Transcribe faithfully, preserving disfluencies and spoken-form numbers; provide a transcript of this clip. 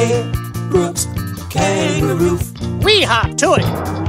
Hey, Brooks, Kanga Roof. We hop to it.